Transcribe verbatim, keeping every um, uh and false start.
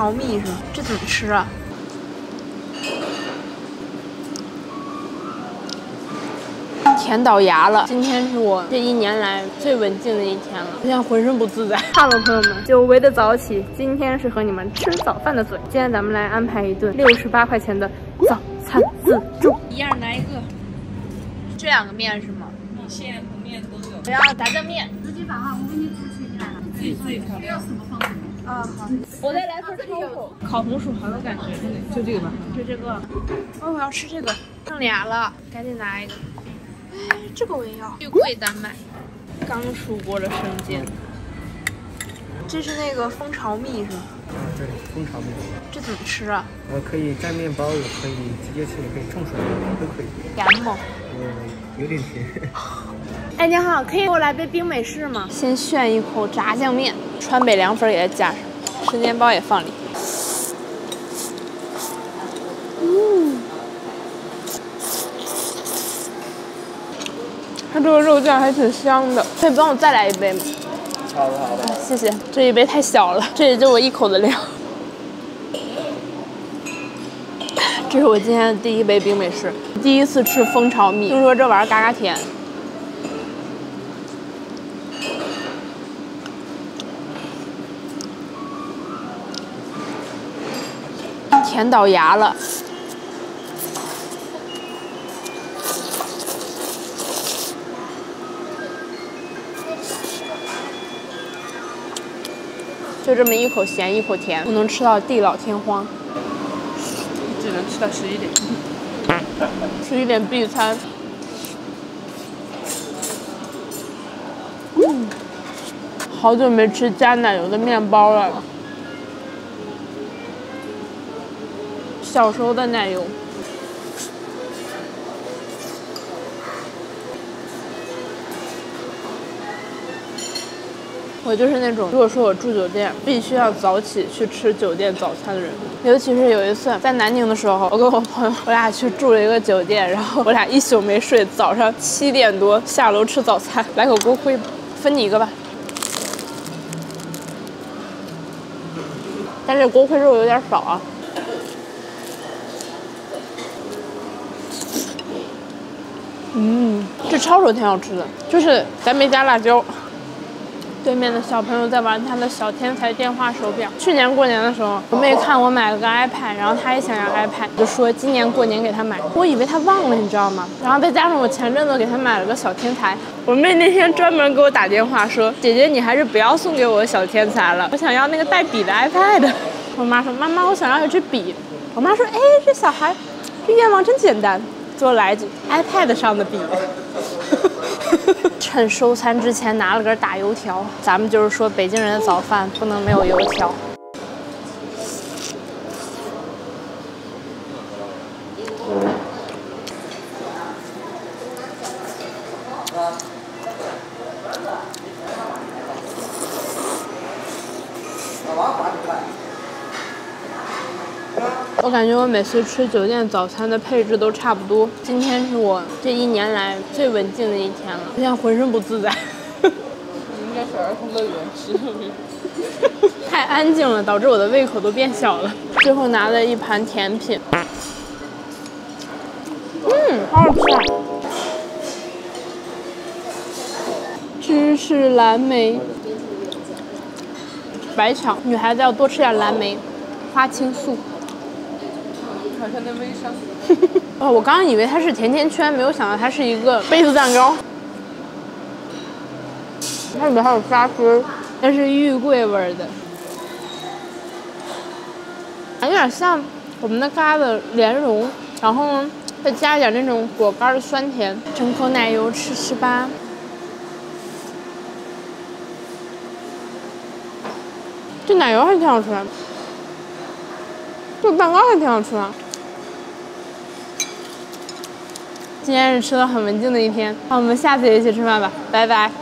巢蜜是吗？这怎么吃啊？甜到牙了！今天是我这一年来最文静的一天了，我现在浑身不自在。Hello， 朋友们，久违的早起，今天是和你们吃早饭的嘴。今天咱们来安排一顿六十八块钱的早餐自助，一样来一个。这两个面是吗？米线和面都有。我要炸酱面。自己把话我给你煮起来了，自己自己调料。什么方式？啊好。我再来份超口烤红薯，好有感觉。就这个吧，就这个。哦，我要吃这个，剩俩了，赶紧拿一个。哎，这个我也要。玉桂丹麦，刚出锅的生煎。这是那个蜂巢蜜是吗？ 啊，对，蜂巢蜜。 这怎么吃啊？ 我可以蘸面包，也可以直接吃，也可以冲水，都可以。 甜吗？ 呃，有点甜。 哎，你好，可以给我来杯冰美式吗？先炫一口炸酱面，川北凉粉给它加上，生煎包也放里。嗯。它这个肉酱还挺香的，可以帮我再来一杯吗？ 好的好的， 谢谢。这一杯太小了，这也就我一口的量。这是我今天的第一杯冰美式，第一次吃蜂巢蜜，听说这玩意儿嘎嘎甜。甜到牙了。就这么一口咸一口甜，我能吃到地老天荒。 只能吃到十一点。 十一点闭餐。嗯，好久没吃加奶油的面包了。小时候的奶油。我就是那种，如果说我住酒店，必须要早起去吃酒店早餐的人。尤其是有一次在南宁的时候，我跟我朋友，我俩去住了一个酒店，然后我俩一宿没睡，早上七点多下楼吃早餐，来口锅盔吧，分你一个吧。但是锅盔肉有点少啊。嗯，这抄手挺好吃的，就是咱没加辣椒。对面的小朋友在玩他的小天才电话手表。去年过年的时候，我妹看我买了个 iPad， 然后她也想要 iPad， 就说今年过年给她买。我以为她忘了，你知道吗？然后再加上我前阵子给她买了个小天才，我妹那天专门给我打电话说：“姐姐，你还是不要送给我小天才了，我想要那个带笔的 iPad。”我妈说：“妈妈，我想要一支笔。”我妈说：“哎，这小孩，这愿望真简单。”给我来一句 iPad 上的笔。趁收餐之前拿了根大油条，咱们就是说北京人的早饭不能没有油条。我感觉我每次吃酒店早餐的配置都差不多。今天是我这一年来最文静的一天了，我现在浑身不自在。 你应该是儿童乐园吃的。 太安静了，导致我的胃口都变小了。最后拿了一盘甜品，嗯，好好吃啊！芝士蓝莓，白巧，女孩子要多吃点蓝莓，花青素。 好像那微商。 哦，我刚刚以为它是甜甜圈，没有想到它是一个杯子蛋糕。它里面还有沙司，它是玉桂味的，有点像我们的嘎的莲蓉，然后呢再加一点那种果干的酸甜。整口奶油吃吃吧。这奶油还挺好吃的，这蛋糕还挺好吃的。今天是吃的很文静的一天，那我们下次也一起吃饭吧，拜拜。